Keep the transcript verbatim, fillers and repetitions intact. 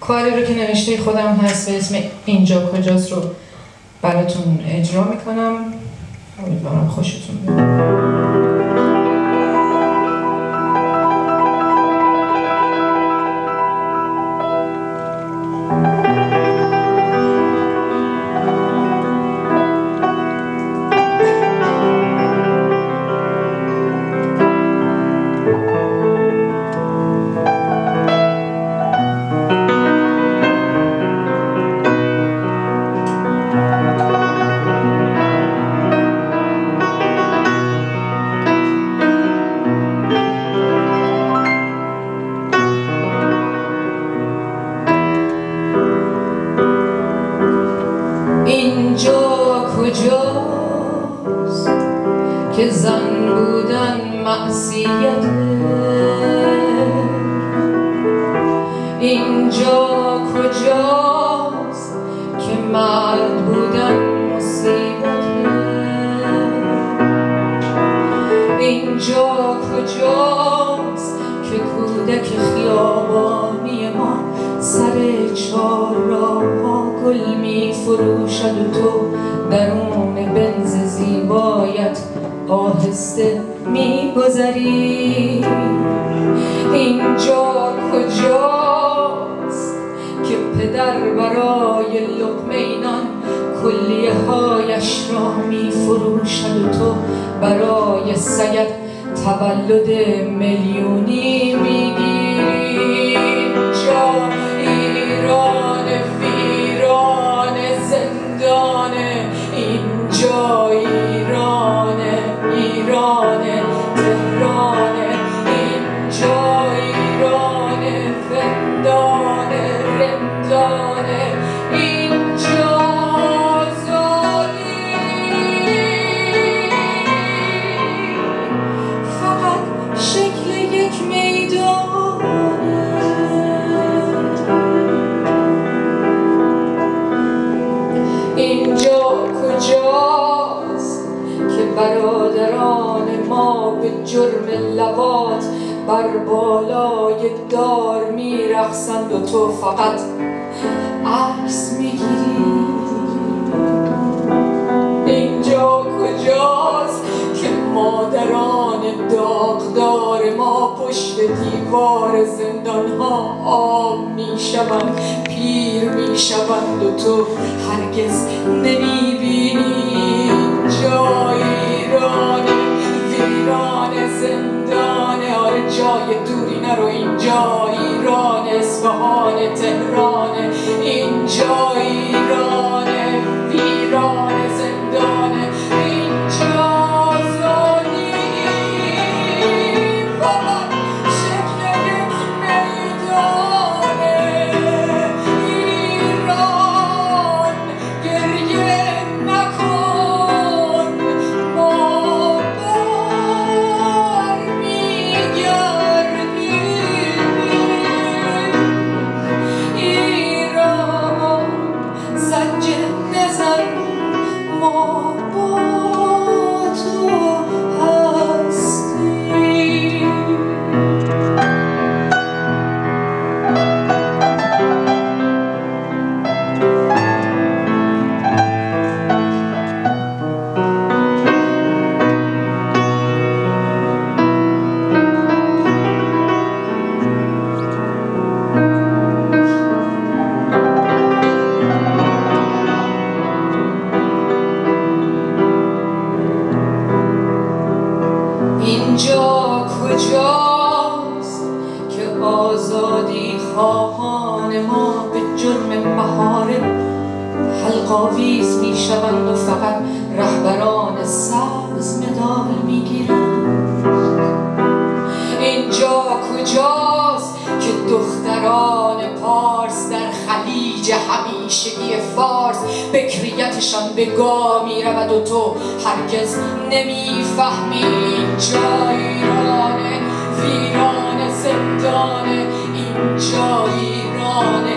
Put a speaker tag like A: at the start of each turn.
A: کاری رو که نوشته خودم هست به اسم اینجا کجاست رو براتون اجرا میکنم. امیدوارم خوشتون بیاد. اینجا کجاست که زن بودن معصیته؟ اینجا کجاست که مرد بودن مصیبته؟ اینجا کجاست که کودک خیابانی ما سر چهارراه‌ها گل می فروشد و تو درون بنز زیبایت آهسته می گذری؟ اینجا کجاست که پدر برای لقمه نان کلیه هایش را می فروشد و تو برای سگت تولد میلیونی می گیری؟ اینجا ایران ویران زندانه، اینجا ایران ایران تهرانه، اینجا ایران زندانه رندانه، اینجا آزادی فقط شکل یک میدانه. اینجا کجاست که برادران ما به جرم لواط بر بالای دار میرقصند و تو فقط عکس میگیری؟ اینجا کجاست که مادران داغدار ما پشت دیوار زندانها آب میشوند، پیر میشوند و تو هرگز نمیبینی؟ اینجا ایران ویران زندانه، آره جای دوری نرو، اینجا ایران اصفهان تهرانه، اینجا ایران ویران زندانه، اینجا آزادی فقط شکل یک میدانه. ایران گریه نکن، ما برمیگردیم. ایران زنجه نزن، ما با تو هستیم. اینجا کجاست که آزادی خواهان ما به جرم محارم حلق‌آویز می شوند و فقط رهبران سبز مدال می گیرند؟ اینجا کجاست که دختران پارس در خلیج همیشگی فارس بکریتشان به گاه می رود و تو هرگز نمی فهمی؟ اینجا ایران ویران زندانه، اینجا ایران